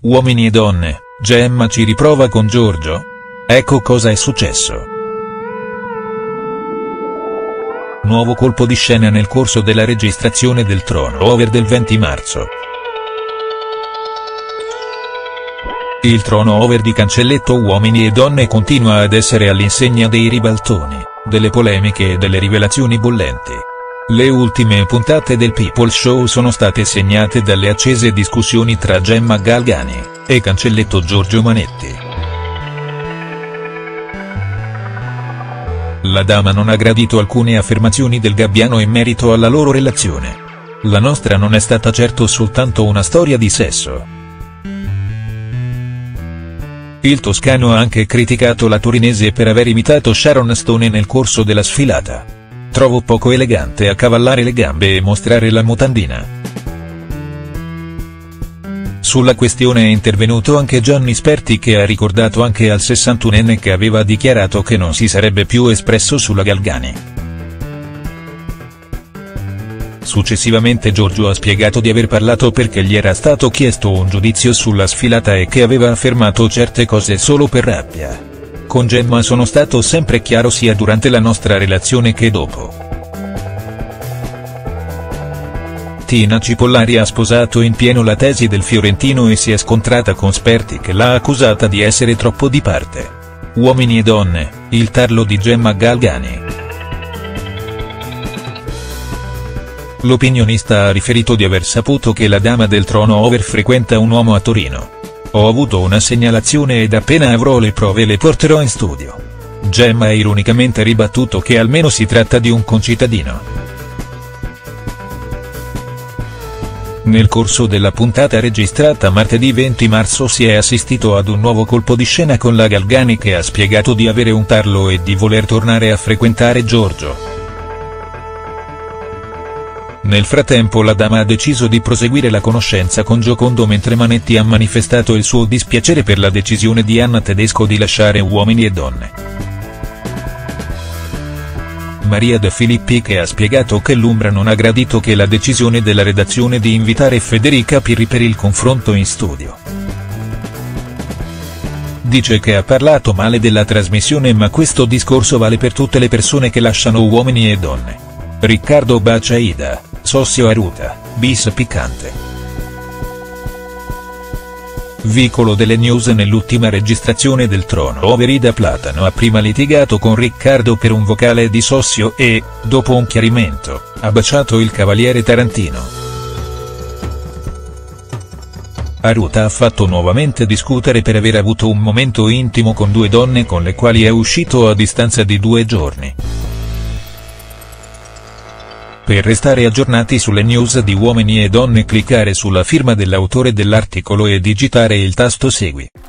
Uomini e donne, Gemma ci riprova con Giorgio? Ecco cosa è successo. Nuovo colpo di scena nel corso della registrazione del Trono Over del 20 marzo. Il Trono Over di Cancelletto Uomini e donne continua ad essere all'insegna dei ribaltoni, delle polemiche e delle rivelazioni bollenti. Le ultime puntate del People Show sono state segnate dalle accese discussioni tra Gemma Galgani e Cancelletto Giorgio Manetti. La dama non ha gradito alcune affermazioni del gabbiano in merito alla loro relazione. La nostra non è stata certo soltanto una storia di sesso. Il toscano ha anche criticato la torinese per aver imitato Sharon Stone nel corso della sfilata. Trovo poco elegante accavallare le gambe e mostrare la mutandina. Sulla questione è intervenuto anche Gianni Sperti, che ha ricordato anche al 61enne che aveva dichiarato che non si sarebbe più espresso sulla Galgani. Successivamente Giorgio ha spiegato di aver parlato perché gli era stato chiesto un giudizio sulla sfilata e che aveva affermato certe cose solo per rabbia. Con Gemma sono stato sempre chiaro sia durante la nostra relazione che dopo. Tina Cipollari ha sposato in pieno la tesi del fiorentino e si è scontrata con Sperti, che l'ha accusata di essere troppo di parte. Uomini e donne, il tarlo di Gemma Galgani. L'opinionista ha riferito di aver saputo che la dama del Trono Over frequenta un uomo a Torino. Ho avuto una segnalazione ed appena avrò le prove le porterò in studio. Gemma ha ironicamente ribattuto che almeno si tratta di un concittadino. Nel corso della puntata registrata martedì 20 marzo si è assistito ad un nuovo colpo di scena con la Galgani, che ha spiegato di avere un tarlo e di voler tornare a frequentare Giorgio. Nel frattempo la dama ha deciso di proseguire la conoscenza con Giocondo, mentre Manetti ha manifestato il suo dispiacere per la decisione di Anna Tedesco di lasciare Uomini e donne. Maria De Filippi, che ha spiegato che l'Umbra non ha gradito che la decisione della redazione di invitare Federica Pirri per il confronto in studio. Dice che ha parlato male della trasmissione, ma questo discorso vale per tutte le persone che lasciano Uomini e donne. Riccardo bacia Ida, Sossio Aruta, bis piccante. Vicolo delle news. Nell'ultima registrazione del Trono Over Ida Platano ha prima litigato con Riccardo per un vocale di Sossio e, dopo un chiarimento, ha baciato il cavaliere tarantino. Aruta ha fatto nuovamente discutere per aver avuto un momento intimo con due donne con le quali è uscito a distanza di 2 giorni. Per restare aggiornati sulle news di Uomini e donne, cliccare sulla firma dell'autore dell'articolo e digitare il tasto Segui.